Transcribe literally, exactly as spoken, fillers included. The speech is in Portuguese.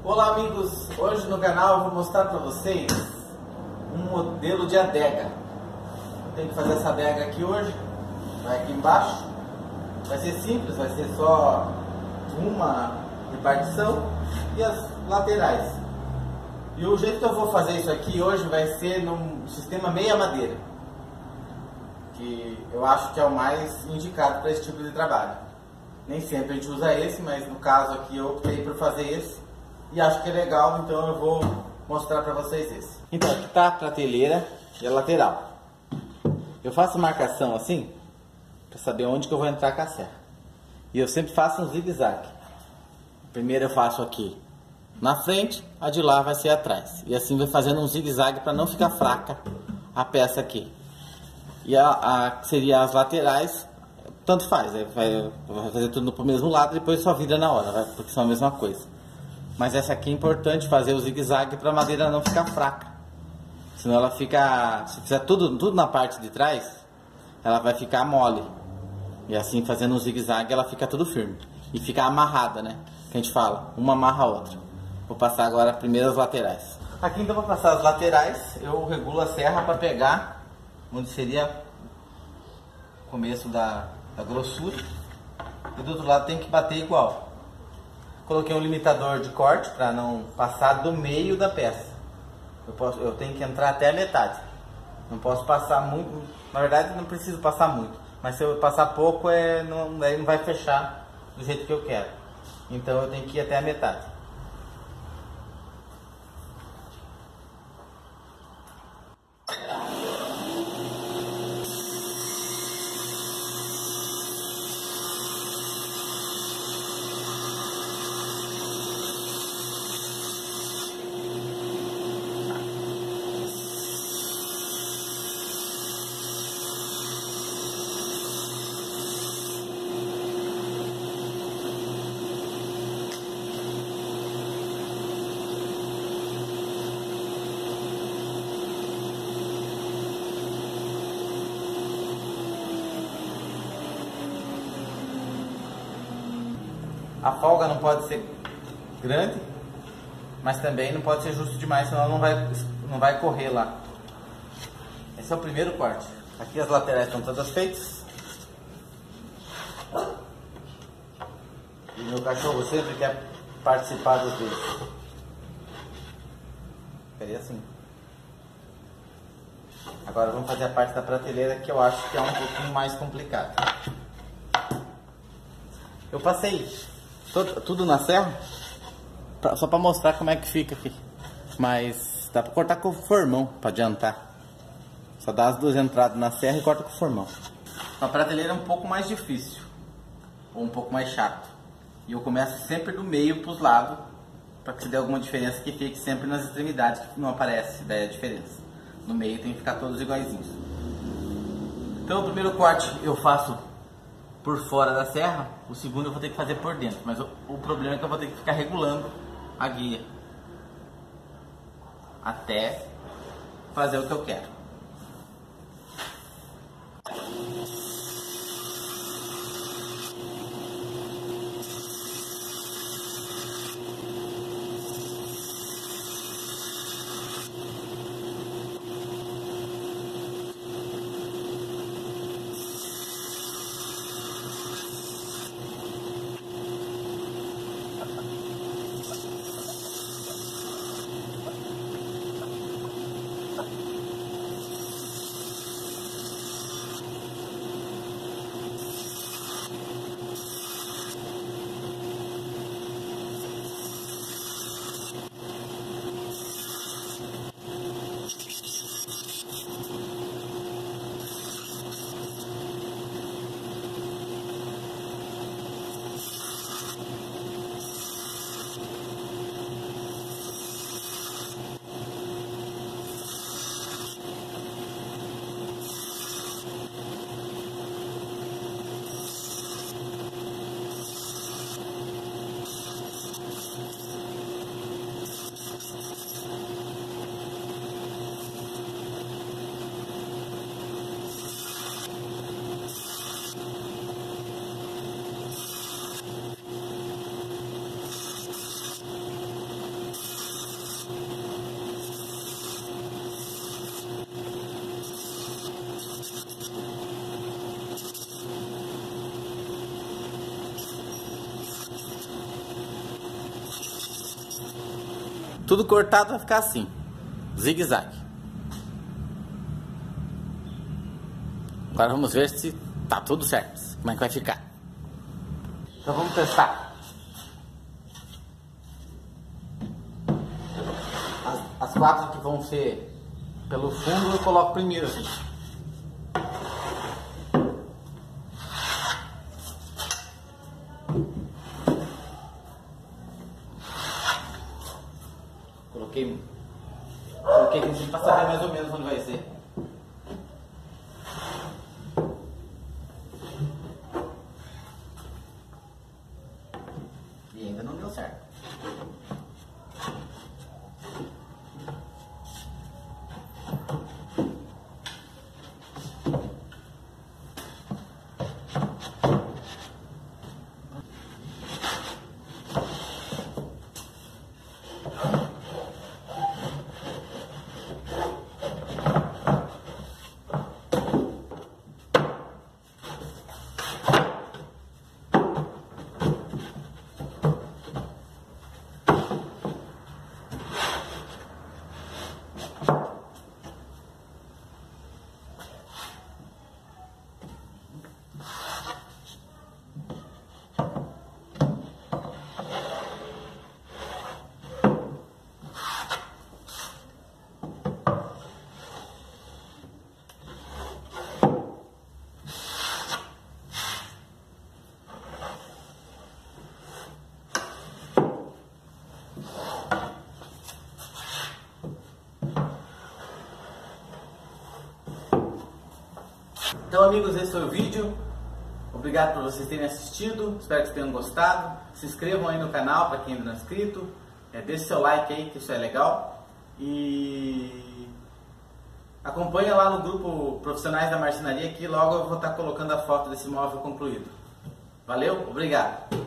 Olá amigos, hoje no canal eu vou mostrar para vocês um modelo de adega. Eu tenho que fazer essa adega aqui hoje, vai aqui embaixo, vai ser simples, vai ser só uma repartição e as laterais. E o jeito que eu vou fazer isso aqui hoje vai ser num sistema meia madeira, que eu acho que é o mais indicado para esse tipo de trabalho. Nem sempre a gente usa esse, mas no caso aqui eu optei por fazer esse. E acho que é legal, então eu vou mostrar para vocês esse. Então aqui está a prateleira e a lateral. Eu faço marcação assim, para saber onde que eu vou entrar com a serra. E eu sempre faço um zigue-zague. Primeiro eu faço aqui na frente, a de lá vai ser atrás. E assim vai fazendo um zigue-zague para não ficar fraca a peça aqui. E a, a que seria as laterais, tanto faz, vai, vai fazer tudo pro mesmo lado e depois só vira na hora, vai, porque são a mesma coisa. Mas essa aqui é importante fazer o zigue-zague para a madeira não ficar fraca. Senão ela fica, se fizer tudo, tudo na parte de trás, ela vai ficar mole. E assim fazendo um zigue-zague ela fica tudo firme. E fica amarrada, né? Que a gente fala, uma amarra a outra. Vou passar agora primeiro as laterais. Aqui então vou passar as laterais, eu regulo a serra para pegar onde seria o começo da, da grossura. E do outro lado tem que bater igual. Coloquei um limitador de corte para não passar do meio da peça. Eu, posso, eu tenho que entrar até a metade. Não posso passar muito. Na verdade não preciso passar muito. Mas se eu passar pouco, é, não, aí não vai fechar do jeito que eu quero. Então eu tenho que ir até a metade. A folga não pode ser grande, mas também não pode ser justo demais, senão não vai, não vai correr lá. Esse é o primeiro corte. Aqui as laterais estão todas feitas. E meu cachorro sempre quer participar dos vídeos. Ficaria assim. Agora vamos fazer a parte da prateleira, que eu acho que é um pouquinho mais complicado. Eu passei Tudo, tudo na serra, pra, só para mostrar como é que fica aqui. Mas dá para cortar com o formão para adiantar. Só dá as duas entradas na serra e corta com o formão. A prateleira é um pouco mais difícil, ou um pouco mais chato. E eu começo sempre do meio para os lados, para que se dê alguma diferença que fique sempre nas extremidades, que não aparece daí a diferença. No meio tem que ficar todos iguaizinhos. Então o primeiro corte eu faço por fora da serra, o segundo eu vou ter que fazer por dentro, mas o, o problema é que eu vou ter que ficar regulando a guia até fazer o que eu quero. Tudo cortado vai ficar assim, zigue-zague. Agora vamos ver se tá tudo certo, como é que vai ficar. Então vamos testar. As, as quatro que vão ser pelo fundo eu coloco primeiro assim. Coloquei, coloquei aqui para saber mais ou menos onde vai ser. E ainda não deu certo. Então, amigos, esse foi o vídeo. Obrigado por vocês terem assistido. Espero que vocês tenham gostado. Se inscrevam aí no canal para quem ainda não é inscrito. É, deixe seu like aí, que isso é legal. E acompanha lá no grupo Profissionais da Marcenaria, que logo eu vou estar colocando a foto desse móvel concluído. Valeu, obrigado.